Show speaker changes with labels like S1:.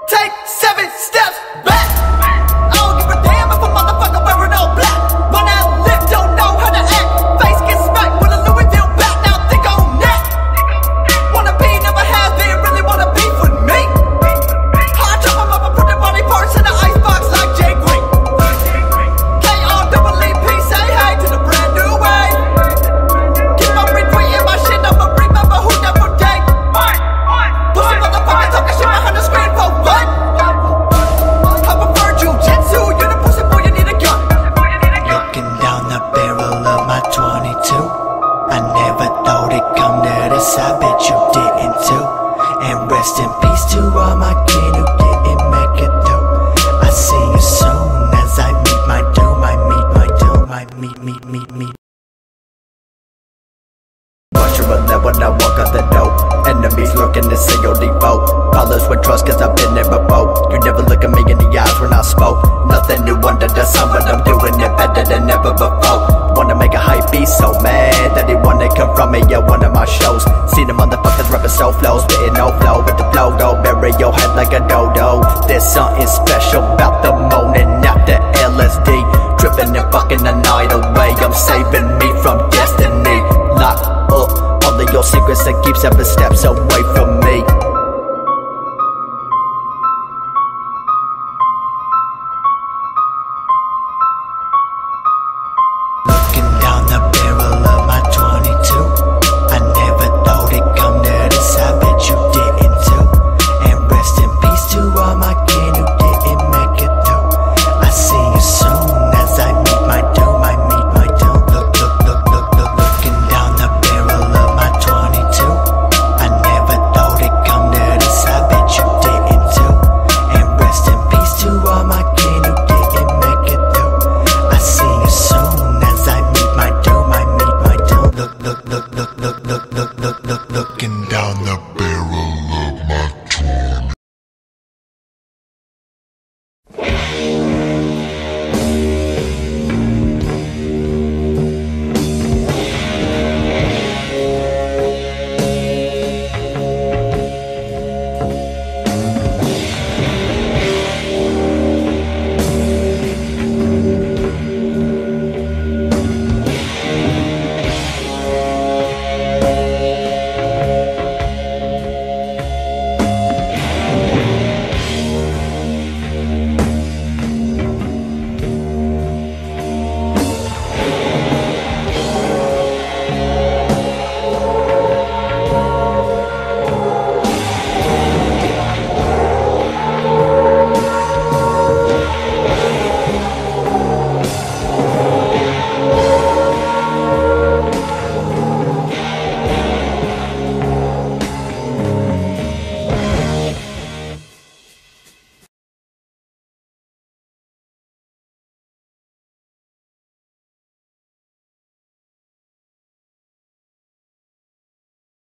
S1: Take 7 steps back. I don't give a damn if a motherfucker wearing all black. When I live, don't know how to act. Face gets smacked with a Louisville back. Now think on that. Wanna be, never have been. Really wanna be with me. Hard chop 'em up and put their body parts in the icebox like Jay Green. K-R-E-E-P, say hey to the brand new way. Keep on retweeting my shit, I'ma remember who never day. Pussy motherfuckers talking shit behind the screen for what? I prefer jujitsu, you're the pussy boy, you need a gun.
S2: Looking down the barrel of my 22, I never thought it'd come to this, I bet you didn't too. And rest in peace to all my kin who didn't make it through. I see you soon as I meet my doom, I meet my doom, I meet.
S3: Mushroom that when I walk out the door. Enemies lurking to see your default. Followers with trust cause I've been there before. You never look at me in the eyes when I spoke. Nothing new under the sun, but I'm doing it better than ever before. Wanna make a hype beat so mad that they wanna come from me at one of my shows. See the motherfuckers rapping so flow, spitting no flow with the flow, go bury your head like a dodo. There's something special about the morning after LSD. Tripping and fucking the night away, I'm saving me from destiny. Lock up all of your secrets and keep 7 steps away from me.